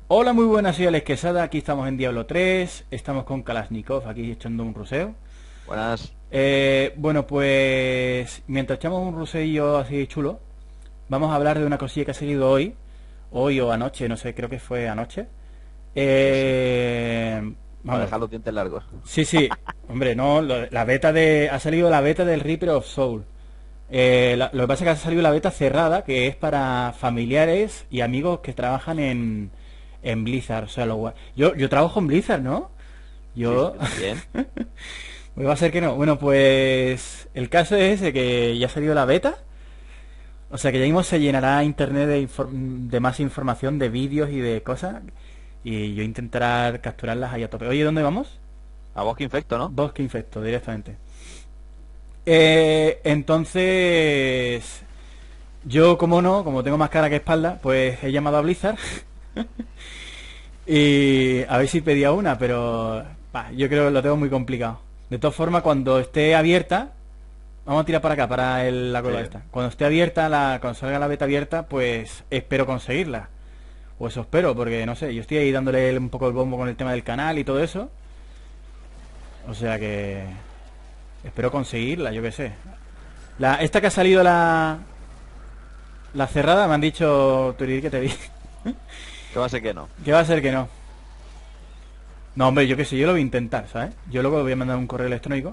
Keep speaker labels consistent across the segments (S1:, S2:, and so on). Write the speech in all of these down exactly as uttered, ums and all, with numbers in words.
S1: Hola, muy buenas, soy Alex Quesada, aquí estamos en Diablo tres, estamos con Kalashnikov, aquí echando un ruseo.
S2: Buenas.
S1: Eh, bueno, pues mientras echamos un ruseillo así chulo, vamos a hablar de una cosilla que ha salido hoy, hoy o anoche, no sé, creo que fue anoche.
S2: Sí, sí.
S1: Eh,
S2: Para
S1: vamos,
S2: dejar los dientes largos.
S1: sí, sí, hombre, no, lo- la beta de, ha salido la beta del Reaper of Soul. Eh, la- lo que pasa es que ha salido la beta cerrada, que es para familiares y amigos que trabajan en, en Blizzard. O sea, lo gua- yo, yo trabajo en Blizzard, ¿no?
S2: Sí, sí,
S1: Yo...
S2: yo también.
S1: Pues va a ser que no. Bueno, pues el caso es ese, que ya ha salido la beta. O sea que ya mismo se llenará internet de, infor- de más información, de vídeos y de cosas. Y yo intentaré capturarlas ahí a tope. Oye, ¿dónde vamos?
S2: A vos que infecto, ¿no?
S1: Bosque Infecto, directamente. Eh, entonces, yo, como no, como tengo más cara que espalda, pues he llamado a Blizzard y a ver si pedía una, pero bah, yo creo que lo tengo muy complicado. De todas formas, cuando esté abierta, vamos a tirar para acá, para el- la
S2: Sí.
S1: cueva esta. Cuando esté abierta, la, cuando salga la beta abierta, pues espero conseguirla. O eso espero, porque no sé, yo estoy ahí dándole un poco el bombo con el tema del canal y todo eso. O sea que espero conseguirla, yo qué sé. La, esta que ha salido la, la cerrada, me han dicho, Turi, que te vi.
S2: Que va a ser que no.
S1: Que va a ser que no. No, hombre, yo qué sé, yo lo voy a intentar, ¿sabes? Yo luego voy a mandar un correo electrónico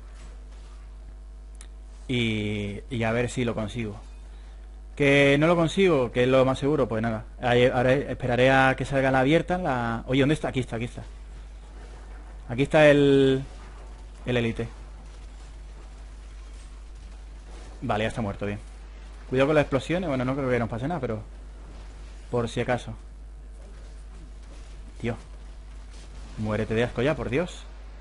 S1: y, y a ver si lo consigo. Que no lo consigo, que es lo más seguro, pues nada. Ahí- Ahora esperaré a que salga la abierta. La... Oye, ¿dónde está? Aquí está, aquí está. Aquí está el... El Elite. Vale, ya está muerto, bien. Cuidado con las explosiones. Bueno, no creo que nos pase nada, pero... Por si acaso. Tío. Muérete de asco ya, por Dios.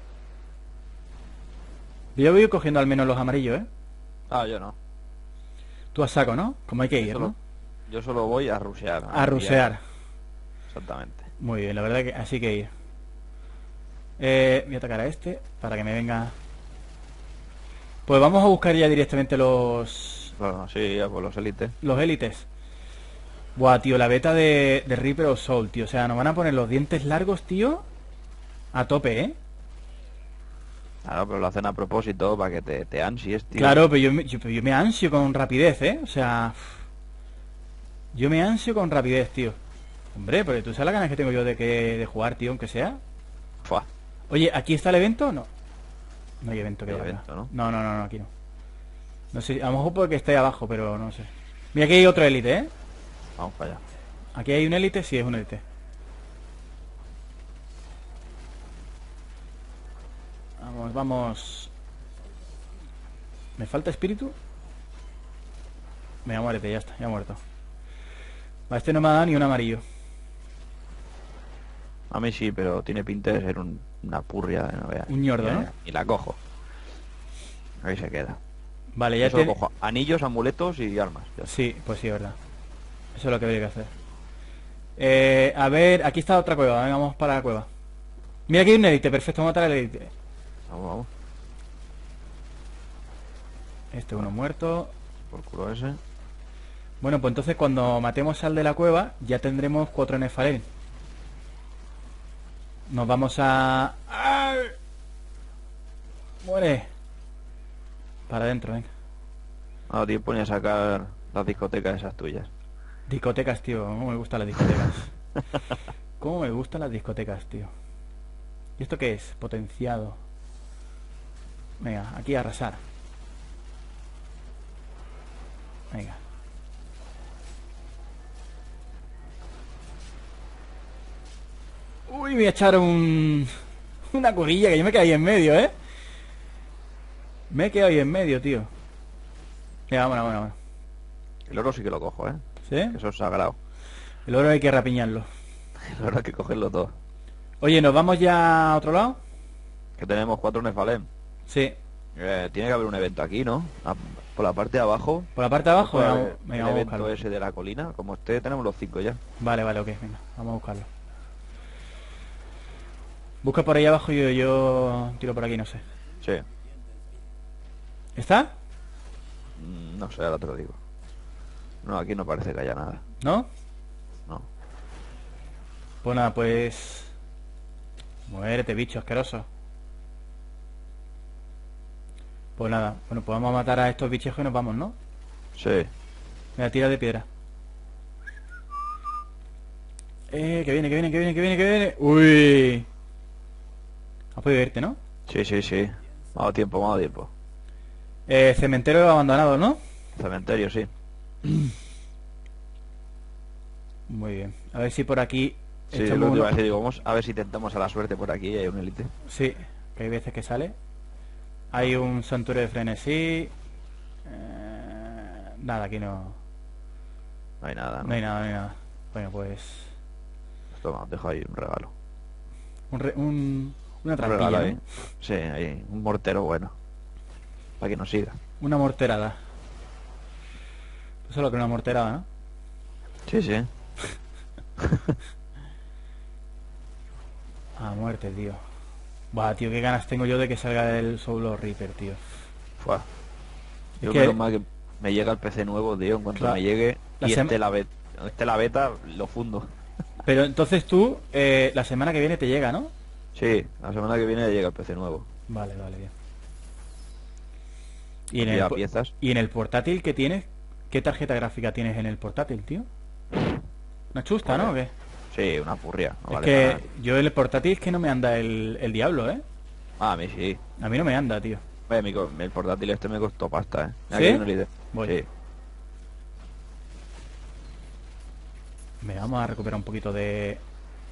S1: Yo voy cogiendo al menos los amarillos, ¿eh?
S2: Ah, yo no.
S1: Tú a saco, ¿no? Como hay que
S2: Yo
S1: ir,
S2: solo,
S1: ¿no?
S2: yo solo voy a rushear,
S1: A
S2: a pillar.
S1: rusear.
S2: Exactamente.
S1: Muy bien, la verdad que así que ir. Eh, voy a atacar a este para que me venga. Pues vamos a buscar ya directamente los
S2: Bueno, sí, a por los élites.
S1: los élites. Buah, tío, la beta de, de Reaper of Soul, tío. O sea, nos van a poner los dientes largos, tío. A tope, ¿eh?
S2: Claro, pero lo hacen a propósito para que te, te ansies, tío.
S1: Claro, pero yo, me- yo, pero yo me ansio con rapidez, ¿eh? O sea, yo me ansio con rapidez, tío. Hombre, pero tú sabes las ganas que tengo yo de que de jugar, tío, aunque sea.
S2: Fua,
S1: Oye, ¿aquí está el evento? No. No hay evento que
S2: hay
S1: valga.
S2: evento, ¿no?
S1: No, no, no, no, aquí no. No sé, a lo mejor porque esté abajo, pero no sé. Mira, aquí hay otro élite, ¿eh?
S2: Vamos para allá.
S1: Aquí hay un élite, sí, es un élite. Vamos, vamos. ¿Me falta espíritu? Venga, muérete, ya está, ya ha muerto. Va, este no me ha dado ni un amarillo.
S2: A mí sí, pero tiene pinta de ser un- una purria de no veas.
S1: Un ñordo, ¿no?
S2: Y la cojo. Ahí se queda.
S1: Vale,
S2: Yo
S1: ya
S2: solo
S1: te...
S2: cojo anillos, amuletos y armas. Ya está.
S1: Sí, pues sí, es verdad. Eso es lo que habría que hacer. Eh, a ver, aquí está otra cueva. Venga, vamos para la cueva. Mira, aquí hay un élite, perfecto, vamos a matar al élite.
S2: Vamos, vamos.
S1: Este uno muerto.
S2: Por culo ese.
S1: Bueno, pues entonces cuando matemos al de la cueva, ya tendremos cuatro Nefalén. Nos vamos a... ¡Ay! ¡Muere! Para adentro, venga.
S2: Ahora tiempo ni a sacar las discotecas esas tuyas.
S1: Discotecas, tío. ¿Cómo me gustan las discotecas? ¿Cómo me gustan las discotecas, tío? ¿Y esto qué es? Potenciado. Venga, aquí a arrasar. Venga. Uy, me voy a echar un... Una curilla que yo me quedé ahí en medio, ¿eh? Me he quedado ahí en medio, tío. Venga, vámonos, vámonos, vámonos.
S2: El oro sí que lo cojo, ¿eh?
S1: ¿Sí?
S2: Que eso es sagrado.
S1: El oro hay que rapiñarlo.
S2: El oro hay que cogerlo todo.
S1: Oye, ¿nos vamos ya a otro lado?
S2: Que tenemos cuatro Nefalem.
S1: Sí.
S2: Eh, tiene que haber un evento aquí, ¿no? Ah, por la parte de abajo.
S1: ¿Por la parte de abajo?
S2: Puede
S1: Venga,
S2: haber
S1: venga,
S2: el
S1: vamos a
S2: evento
S1: buscarlo.
S2: ese de la colina. Como esté, tenemos los cinco ya.
S1: Vale, vale, ok, venga, vamos a buscarlo. Busca por ahí abajo y yo, yo tiro por aquí, no sé.
S2: Sí.
S1: ¿Está?
S2: Mm, No sé, ahora te lo digo. No, aquí no parece que haya nada.
S1: ¿No?
S2: No.
S1: Pues nada, pues... Muérete, bicho asqueroso. Pues nada, bueno, pues vamos a matar a estos bichejos y nos vamos, ¿no?
S2: Sí.
S1: Mira, tira de piedra. Eh, que viene, que viene, que viene, que viene, que viene. Uy. Has podido irte, ¿no?
S2: Sí, sí, sí. Me ha dado tiempo, me ha dado tiempo.
S1: Eh, cementerio abandonado, ¿no?
S2: Cementerio, sí.
S1: Muy bien. A ver si por aquí...
S2: Sí,
S1: echamos
S2: lo que
S1: uno-
S2: iba a decir, digo, vamos a ver si tentamos a la suerte por aquí y hay un élite.
S1: Sí, que hay veces que sale. Hay un santuario de frenesí. Eh, nada, aquí no...
S2: No hay nada, ¿no?
S1: No hay nada, no hay nada. Bueno, pues...
S2: Toma, os dejo ahí un regalo.
S1: Un, re- un- una
S2: Un
S1: trampilla,
S2: regalo
S1: ¿no?
S2: ahí. Sí, ahí, un mortero bueno. Para que nos siga.
S1: Una morterada. Eso es lo que es una morterada, ¿no?
S2: Sí, sí.
S1: A muerte, tío. Buah, tío, qué ganas tengo yo de que salga el Soul Reaper, tío.
S2: Fua. Yo
S1: que-
S2: menos mal que me llega el P C nuevo, tío, en cuanto
S1: Claro.
S2: me llegue
S1: La
S2: y
S1: sem-
S2: esté la beta, esté la beta, lo fundo.
S1: Pero entonces tú, eh, la semana que viene te llega, ¿no?
S2: Sí, la semana que viene llega el P C nuevo.
S1: Vale, vale, bien. Y en,
S2: Y
S1: el,
S2: ya
S1: po-
S2: piezas.
S1: y en el portátil que tienes, ¿qué tarjeta gráfica tienes en el portátil, tío? Una chusta, ¿no? ¿O qué?
S2: Sí, una furria. No
S1: Es
S2: vale
S1: que
S2: para nada.
S1: yo en el portátil es que no me anda el, el diablo, ¿eh?
S2: Ah, a mí sí.
S1: A mí no me anda, tío.
S2: Oye, mi co- el portátil este me costó pasta, eh. Mira
S1: ¿Sí?
S2: que hay un élite.
S1: Voy.
S2: Sí.
S1: Me vamos a recuperar un poquito de... eh,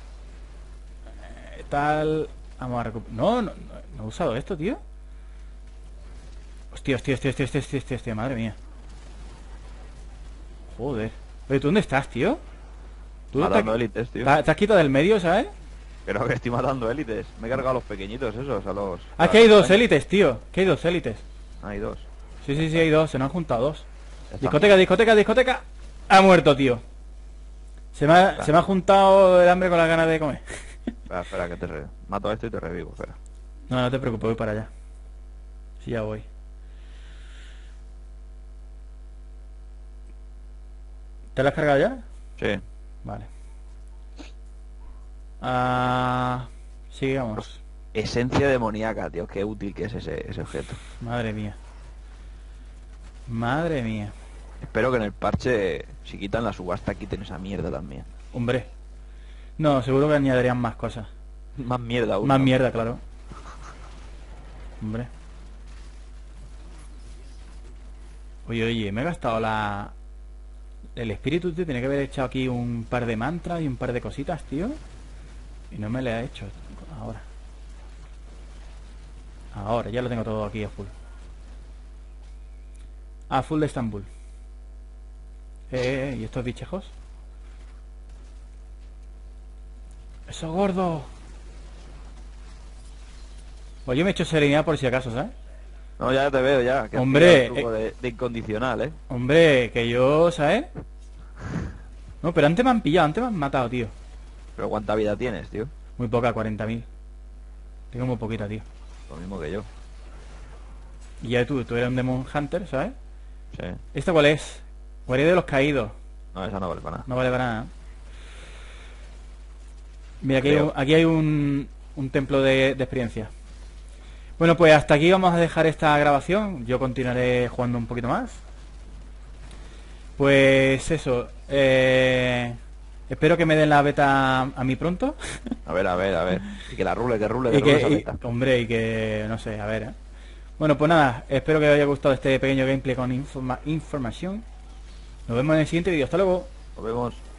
S1: tal... Vamos a recuperar... No, no, no, no he usado esto, tío. Hostia, hostia, hostia, hostia, hostia, hostia, hostia, hostia, madre mía. Joder. Oye, ¿tú dónde estás, tío? ¿Tú te,
S2: Matando
S1: has-
S2: élites, tío.
S1: te has quitado del medio, ¿sabes?
S2: Pero que estoy matando élites. Me he cargado a los pequeñitos esos, a los...
S1: Ah,
S2: a
S1: que hay
S2: los
S1: dos
S2: tanques.
S1: élites, tío. Que hay dos élites.
S2: Hay dos.
S1: Sí, sí, sí, hay dos. Se nos han juntado dos.
S2: Ya está.
S1: Discoteca, discoteca, discoteca. Ha muerto, tío. Se me ha, se me ha juntado el hambre con las ganas de comer.
S2: Espera, espera, que te re... mato a esto y te revivo, espera.
S1: No, no te preocupes, voy para allá. Sí, ya voy. ¿Te lo has cargado ya?
S2: Sí.
S1: Vale. Ah, sigamos.
S2: Esencia demoníaca, tío. Qué útil que es ese, ese objeto.
S1: Madre mía. Madre mía.
S2: Espero que en el parche, si quitan la subasta, quiten esa mierda también.
S1: Hombre. No, seguro que añadirían más cosas.
S2: Más mierda aún.
S1: Más
S2: ¿no?
S1: mierda, claro. Hombre. Oye, oye, me he gastado la... El espíritu, tío, tiene que haber echado aquí un par de mantras y un par de cositas, tío. Y no me le ha hecho ahora. Ahora, ya lo tengo todo aquí a full. A full de Estambul. Eh, eh, eh, ¿y estos bichejos? ¡Eso gordo! Pues yo me he hecho serenidad por si acaso, ¿sabes?
S2: No, ya te veo, ya. Que has
S1: Hombre,
S2: pillado el truco de, de incondicional, ¿eh?
S1: Hombre, que yo, ¿sabes? No, pero antes me han pillado, antes me han matado, tío.
S2: Pero ¿cuánta vida tienes, tío?
S1: Muy poca, cuarenta mil. Tengo muy poquita, tío.
S2: Lo mismo que yo.
S1: Y ya tú, tú eres un Demon Hunter, ¿sabes?
S2: Sí.
S1: ¿Esta cuál es? Guardia de los caídos.
S2: No, esa no vale para nada.
S1: No vale para nada. Mira, aquí hay
S2: Creo.
S1: un, aquí hay un, un templo de, de experiencia. Bueno, pues hasta aquí vamos a dejar esta grabación. Yo continuaré jugando un poquito más. Pues eso. Eh, espero que me den la beta a mí pronto.
S2: A ver, a ver, a ver. Y que la rule, que rule, que
S1: Y
S2: rule esa
S1: que, y-
S2: meta.
S1: hombre, y que, no sé, a ver. ¿eh? Bueno, pues nada, espero que os haya gustado este pequeño gameplay con informa- información. Nos vemos en el siguiente vídeo. Hasta luego.
S2: Nos vemos.